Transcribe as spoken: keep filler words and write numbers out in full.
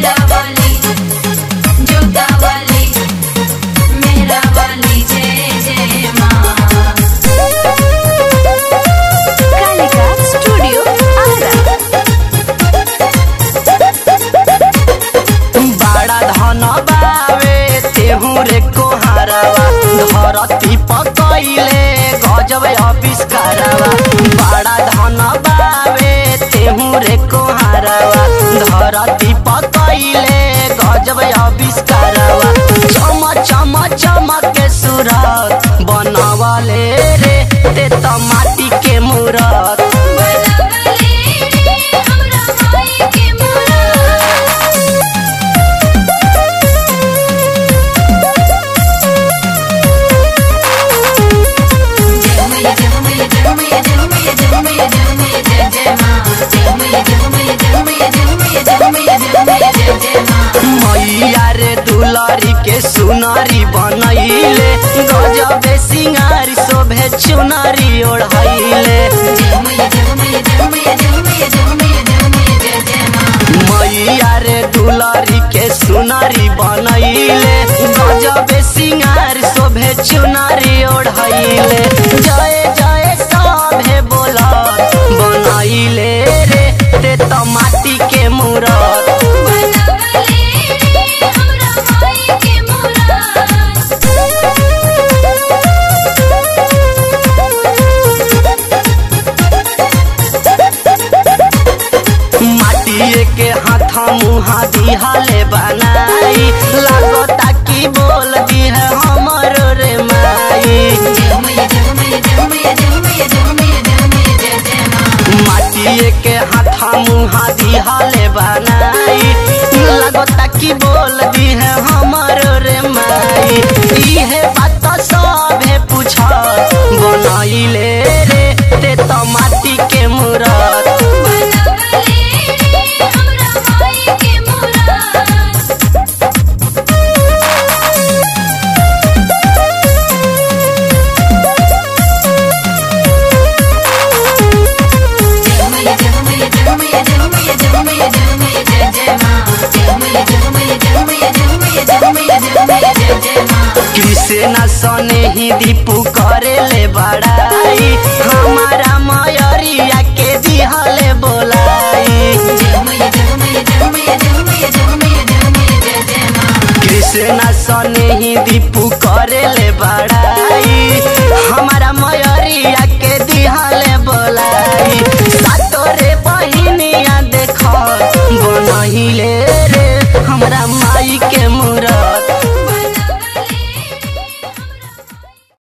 शेरा वाली जोता वाली मेरा वाली जय जय माँ। कालिका स्टूडियो आरा। बड़ा धन बावे तेहू रे कोहारावा धरती पकइले गजब आविष्कारवा। बड़ा धन बावे तेहू रे कोहारावा धरती पकइले गजब आविष्कारवा। चम चम चमक के सूरत बनावले रे ते त माटी के मूरत। मैया रे दुलारी के सुनारी बनैले गजब सिंगारी शोभे चुनारी ओढ़ैले। मैया रे दुलारी के सुनारी बनैले गजब सिंगारी शोभे चुनारी ओढ़ैले। जय जय सभे बोला बनैले रे ते त माटी के मूरत। के हाथ मुहा दिहाले बनाई लागता की बोल दी है हमर रे माई। माटिए के हाथ मुहा दिहाले बनाई लागता की बोल दी है हमर रे माई। इहे बात सभे पूछ बनैले रे ते त माटी के मूरत। कृष्णा सने ही दीपू करे ले बड़ाई हमारा मयरिया के दिहले बोलाई। कृष्णा सने ही दीपू करे ले बड़ाई